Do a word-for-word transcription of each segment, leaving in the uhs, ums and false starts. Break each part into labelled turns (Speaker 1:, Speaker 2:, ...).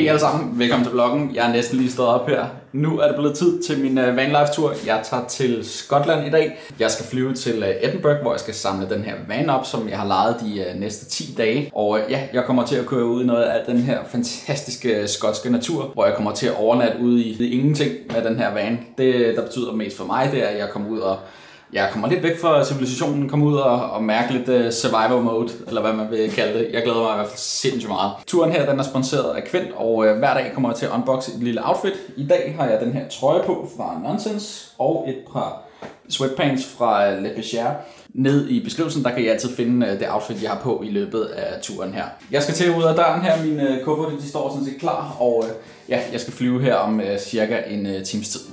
Speaker 1: Hey alle sammen, velkommen til vloggen. Jeg er næsten lige stået op her. Nu er det blevet tid til min vanlife-tur. Jeg tager til Skotland i dag. Jeg skal flyve til Edinburgh, hvor jeg skal samle den her van op, som jeg har lejet de næste ti dage. Og ja, jeg kommer til at køre ud i noget af den her fantastiske skotske natur, hvor jeg kommer til at overnatte ude i ingenting med den her van. Det, der betyder mest for mig, det er, at jeg kommer ud og Jeg kommer lidt væk fra civilisationen, kommer ud og, og mærke lidt uh, survival mode, eller hvad man vil kalde det. Jeg glæder mig i hvert fald sindssygt meget. Turen her, den er sponsoreret af Kvint, og uh, hver dag kommer jeg til at unboxe et lille outfit. I dag har jeg den her trøje på fra Nonsense, og et par sweatpants fra uh, Le Pêcheur. Ned i beskrivelsen, der kan I altid finde uh, det outfit, jeg har på i løbet af turen her. Jeg skal til ud af døren her, mine uh, kufferter, de står sådan set klar, og uh, ja, jeg skal flyve her om uh, cirka en uh, times tid.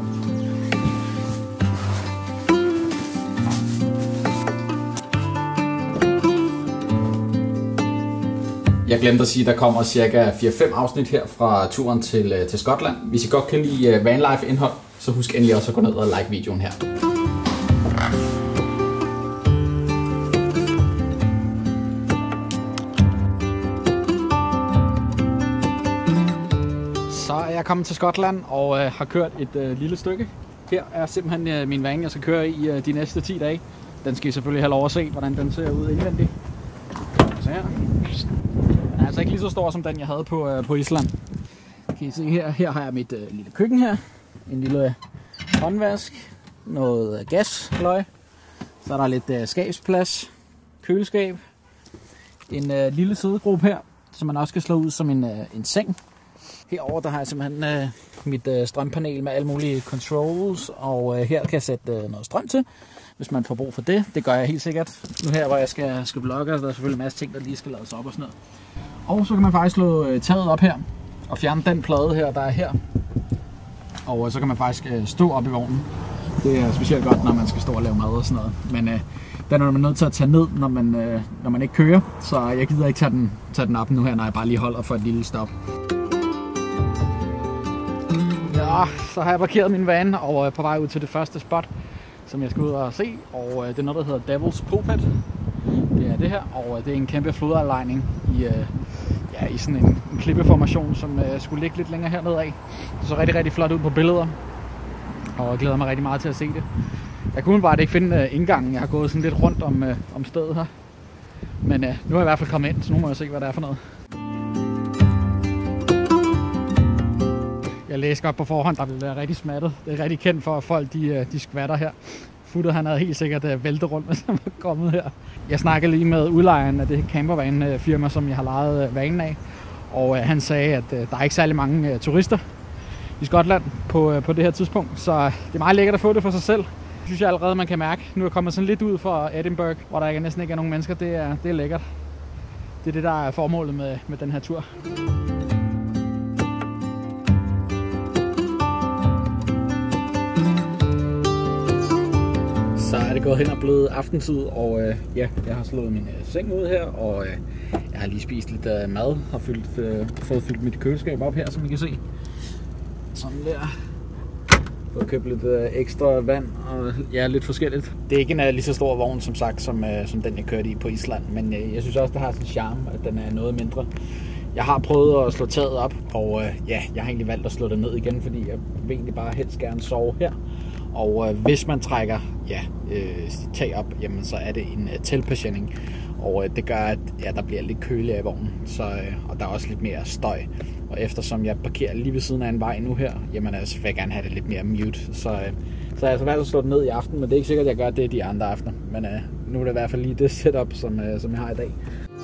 Speaker 1: Jeg glemte at sige, at der kommer cirka fire fem afsnit her fra turen til, til Skotland. Hvis I godt kan lide vanlife indhold, så husk endelig også at gå ned og like videoen her. Så er jeg kommet til Skotland og øh, har kørt et øh, lille stykke. Her er simpelthen øh, min van, jeg skal køre i øh, de næste ti dage. Den skal I selvfølgelig have lov at se, hvordan den ser ud indvendigt. Så her. Den er altså ikke lige så stor som den, jeg havde på, øh, på Island. Kan I se her, her har jeg mit øh, lille køkken her. En lille håndvask. Noget øh, gasløg. Så er der lidt øh, skabsplads. Køleskab. En øh, lille sædegruppe her, som man også kan slå ud som en, øh, en seng. Herover der har jeg simpelthen øh, mit øh, strømpanel med alle mulige controls. Og øh, her kan jeg sætte øh, noget strøm til, hvis man får brug for det. Det gør jeg helt sikkert. Nu her, hvor jeg skal, skal vlogge, der er selvfølgelig en masse ting, der lige skal lades op og sådan noget. Og så kan man faktisk slå taget op her og fjerne den plade her, der er her. Og så kan man faktisk stå op i vognen. Det er specielt godt, når man skal stå og lave mad og sådan noget. Men øh, den er man nødt til at tage ned, når man, øh, når man ikke kører. Så jeg gider ikke tage den, tage den op nu her, når jeg bare lige holder for et lille stop. Ja, så har jeg parkeret min van og er på vej ud til det første spot, som jeg skal ud og se. Og øh, det er noget, der hedder Devil's Pulpit. Det er det her, og det er en kæmpe flodaflejning i, øh, ja, i sådan en, en klippeformation, som øh, skulle ligge lidt længere hernede af. Det så rigtig, rigtig flot ud på billeder, og jeg glæder mig rigtig meget til at se det. Jeg kunne bare ikke finde øh, indgangen. Jeg har gået sådan lidt rundt om, øh, om stedet her. Men øh, nu er jeg i hvert fald kommet ind, så nu må jeg se, hvad det er for noget. Jeg læste godt på forhånd, der vil være rigtig smattet. Det er rigtig kendt for, at folk de, de skvatter her. Futter, han havde helt sikkert uh, væltet rundt, hvis han var kommet her. Jeg snakkede lige med udlejeren af det campervan-firma, som jeg har lejet uh, vanen af. Og uh, han sagde, at uh, der er ikke særlig mange uh, turister i Skotland på, uh, på det her tidspunkt. Så det er meget lækkert at få det for sig selv. Det synes jeg allerede, man kan mærke. Nu er jeg kommet sådan lidt ud fra Edinburgh, hvor der ikke, næsten ikke er nogen mennesker. Det er, det er lækkert. Det er det, der er formålet med, med den her tur. Så er det gået hen og blevet aftentid, og øh, ja, jeg har slået min øh, seng ud her, og øh, jeg har lige spist lidt øh, mad, har fyldt, øh, fået fyldt mit køleskab op her, som I kan se. Sådan der. Fået købt lidt øh, ekstra vand, og ja, lidt forskelligt. Det er ikke en øh, lige så stor vogn, som sagt, som, øh, som den jeg kørte i på Island, men øh, jeg synes også, det har sådan en charme, at den er noget mindre. Jeg har prøvet at slå taget op, og øh, ja, jeg har egentlig valgt at slå det ned igen, fordi jeg vil egentlig bare helst gerne sove her. Og øh, hvis man trækker ja, øh, sit tag op, jamen, så er det en øh, teltpåsætning. Og øh, det gør, at ja, der bliver lidt køligere i vognen. Så, øh, og der er også lidt mere støj. Og eftersom jeg parkerer lige ved siden af en vej nu her, jamen altså, vil jeg gerne have det lidt mere mute. Så, øh, så jeg har altså valgt at slå det ned i aften, men det er ikke sikkert, at jeg gør det de andre aftener. Men øh, nu er det i hvert fald lige det setup, som, øh, som jeg har i dag.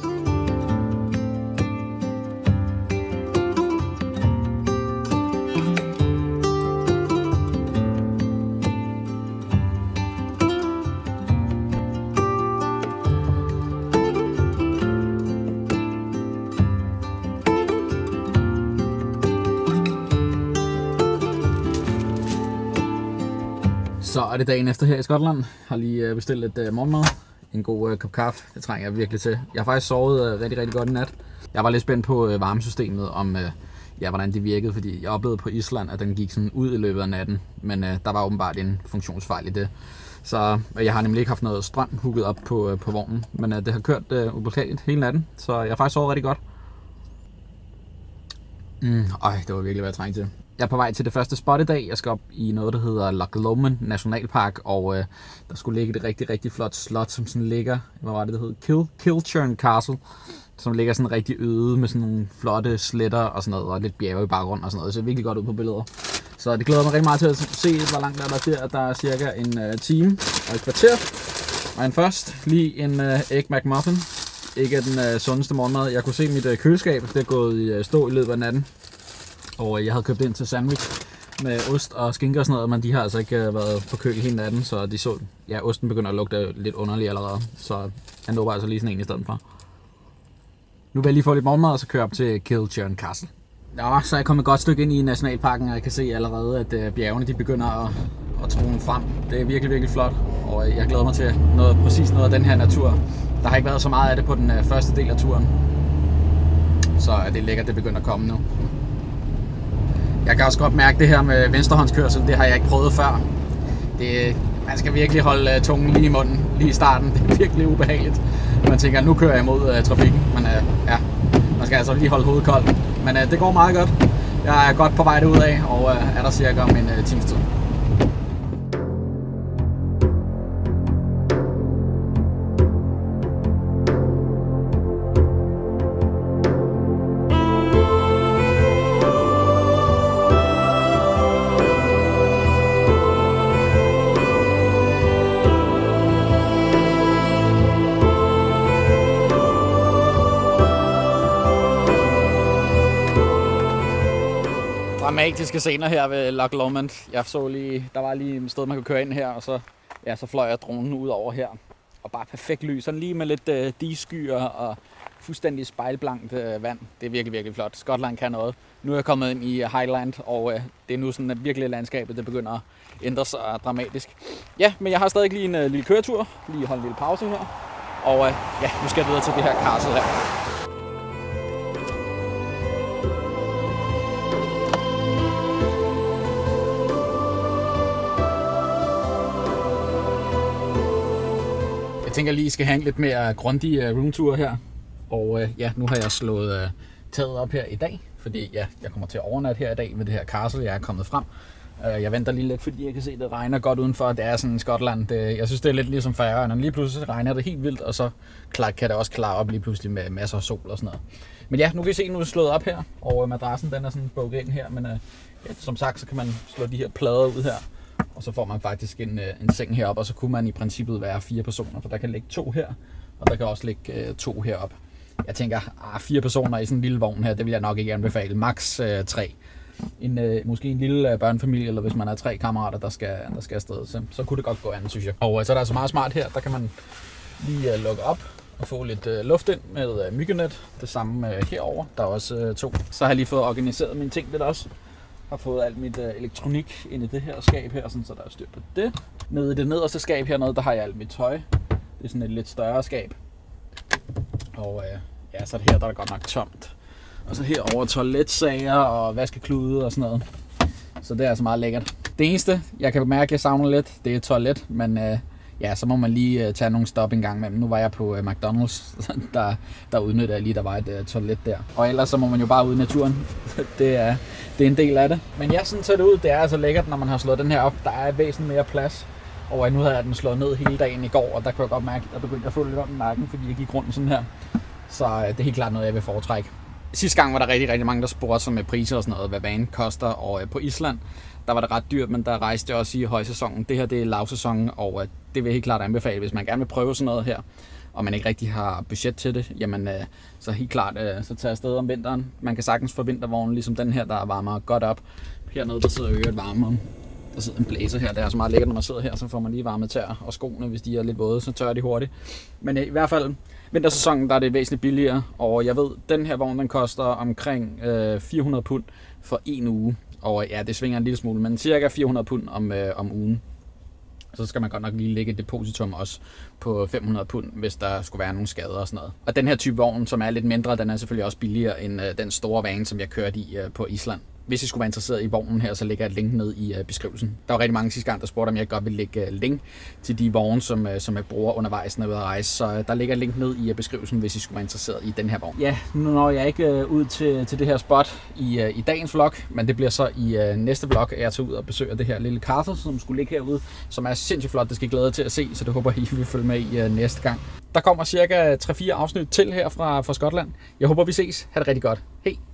Speaker 1: Så er det dagen efter her i Skotland. Jeg har lige bestilt lidt uh, morgenmad. En god uh, kop kaffe. Det trænger jeg virkelig til. Jeg har faktisk sovet uh, rigtig, rigtig godt i nat. Jeg var lidt spændt på uh, varmesystemet, om uh, ja, hvordan det virkede, fordi jeg oplevede på Island, at den gik sådan ud i løbet af natten. Men uh, der var åbenbart en funktionsfejl i det. Så uh, jeg har nemlig ikke haft noget strøm hooket op på, uh, på vognen. Men uh, det har kørt uh, ubeklageligt hele natten, så jeg har faktisk sovet rigtig godt. Mm, øj, det var virkelig, hvad jeg trængte til. Jeg er på vej til det første spot i dag. Jeg skal op i noget, der hedder Loch Lomond Nationalpark, og øh, der skulle ligge et rigtig, rigtig flot slot, som sådan ligger, hvad var det, det hed? Kil Kilchurn Castle, som ligger sådan rigtig øde med sådan nogle flotte sletter og sådan noget, og lidt bjerge i baggrunden og sådan noget. Det ser virkelig godt ud på billeder. Så det glæder mig rigtig meget til at se, hvor langt der er der der. Der er cirka en uh, time og et kvarter. Men først lige en uh, Egg McMuffin. Ikke den uh, sundeste morgenmad. Jeg kunne se mit uh, køleskab, det er gået i uh, stå i løbet af natten. Og uh, jeg havde købt ind til sandwich med ost og skinke og sådan noget, men de har altså ikke uh, været på køl hele natten, så de så, ja, osten begynder at lugte lidt underlig allerede. Så jeg nåede altså lige sådan en i stedet for. Nu vil jeg lige få lidt morgenmad, og så køre op til Kilchurn Castle. Nå, så er jeg kommet et godt stykke ind i nationalparken, og jeg kan se allerede, at bjergene de begynder at, at trone frem. Det er virkelig, virkelig flot, og jeg glæder mig til noget, præcis noget af den her natur. Der har ikke været så meget af det på den første del af turen, så det er lækkert, det begynder at komme nu. Jeg kan også godt mærke det her med venstrehåndskørsel, det har jeg ikke prøvet før. Det, man skal virkelig holde tungen lige i munden, lige i starten. Det er virkelig ubehageligt. Man tænker, nu kører jeg imod uh, trafikken, men uh, ja, man skal altså lige holde hovedet koldt. Men uh, det går meget godt. Jeg er godt på vej derudad, og uh, er der cirka om en uh, times tid. Dramatiske scener her ved Loch Lomond. Jeg så lige, der var lige et sted, man kunne køre ind her, og så, ja, så fløj jeg dronen ud over her. Og bare perfekt lys, sådan lige med lidt uh, diskyer og fuldstændig spejlblankt uh, vand. Det er virkelig, virkelig flot. Skotland kan noget. Nu er jeg kommet ind i Highland, og uh, det er nu sådan, at virkelig landskabet det begynder at ændre sig dramatisk. Ja, men jeg har stadig lige en uh, lille køretur. Lige holde en lille pause her. Og uh, ja, nu skal jeg videre til det her castle her. Jeg tænker lige, at I skal have en lidt mere grundig uh, roomtour her. Og uh, ja, nu har jeg slået uh, taget op her i dag, fordi ja, jeg kommer til at overnatte her i dag med det her castle, jeg er kommet frem. Uh, jeg venter lige lidt, fordi jeg kan se, at det regner godt udenfor. Det er sådan Skotland. Det, jeg synes, det er lidt ligesom Færøerne. Lige pludselig regner det helt vildt, og så klar, kan det også klare op lige pludselig med masser af sol og sådan noget. Men ja, nu kan I se, nu er det slået op her, og madrassen den er sådan bukket ind her. Men uh, ja, som sagt, så kan man slå de her plader ud her. Og så får man faktisk en, en seng heroppe, og så kunne man i princippet være fire personer, for der kan ligge to her, og der kan også ligge uh, to heroppe. Jeg tænker, ah, fire personer i sådan en lille vogn her, det vil jeg nok ikke anbefale. Max uh, tre. En, uh, måske en lille uh, børnefamilie, eller hvis man er tre kammerater, der skal, der skal afsted, så, så kunne det godt gå an, synes jeg. Og uh, så er der altså meget smart her, der kan man lige uh, lukke op og få lidt uh, luft ind med uh, myggenet. Det samme uh, herover. Der er også uh, to. Så har jeg lige fået organiseret mine ting lidt også. Har fået alt mit uh, elektronik ind i det her skab her, sådan, så der er styr på det. Nede i det nederste skab hernede, der har jeg alt mit tøj. Det er sådan et lidt større skab. Og uh, ja, så her der er der godt nok tomt. Og så herover toiletsager og vaskeklude og sådan noget. Så det er altså meget lækkert. Det eneste, jeg kan mærke, jeg savner lidt, det er toilet. Men uh, ja, så må man lige uh, tage nogle stop en gang med. Nu var jeg på uh, McDonald's, der, der udnyttede jeg lige, der var et uh, toilet der. Og ellers så må man jo bare ud i naturen. det, er, det er en del af det. Men ja, sådan ser det ud. Det er altså lækkert, når man har slået den her op. Der er væsentligt mere plads. Og nu havde jeg den slået ned hele dagen i går, og der kunne jeg godt mærke, at der begyndte at få lidt om i nakken, fordi jeg gik rundt sådan her. Så uh, det er helt klart noget, jeg vil foretrække. Sidste gang var der rigtig, rigtig mange, der spurgte sig med priser og sådan noget, hvad van koster. Og uh, på Island, der var det ret dyrt, men der rejste jeg også i højsæsonen. Det her, det er lavsæsonen, og uh, det vil jeg helt klart anbefale, hvis man gerne vil prøve sådan noget her, og man ikke rigtig har budget til det, jamen uh, så helt klart, uh, så tager afsted om vinteren. Man kan sagtens få vintervognen, ligesom den her, der varmer godt op. Hernede, der sidder øret varmere. Der sidder en blæser her, det er så meget lækkert, når man sidder her, så får man lige varmet tær, og skoene, hvis de er lidt våde, så tørrer de hurtigt. Men uh, i hvert fald, vintersæsonen, der er det væsentligt billigere, og jeg ved, den her vogn, den koster omkring uh, fire hundrede pund for en uge. Og ja, det svinger en lille smule, men cirka fire hundrede pund om, øh, om ugen. Så skal man godt nok lige lægge et depositum også på fem hundrede pund, hvis der skulle være nogle skader og sådan noget. Og den her type vogn, som er lidt mindre, den er selvfølgelig også billigere end øh, den store van, som jeg kørte i øh, på Island. hvis I skulle være interesseret i vognen her, så lægger jeg et link ned i uh, beskrivelsen. Der var rigtig mange sidste gang, der spurgte, om jeg godt vil lægge uh, link til de vogne, som, uh, som jeg bruger undervejs, når jeg er ude at rejse. Så uh, der ligger et link ned i uh, beskrivelsen, hvis I skulle være interesseret i den her vogn. Ja, nu når jeg ikke uh, ud til, til det her spot i, uh, i dagens vlog, men det bliver så i uh, næste vlog, at jeg tager ud og besøger det her lille castle, som skulle ligge herude, som er sindssygt flot. Det skal jeg glæde jer til at se, så det håber I vil følge med i uh, næste gang. Der kommer cirka tre fire afsnit til her fra, fra Skotland. Jeg håber, vi ses. Ha' det rigtig godt. Hej!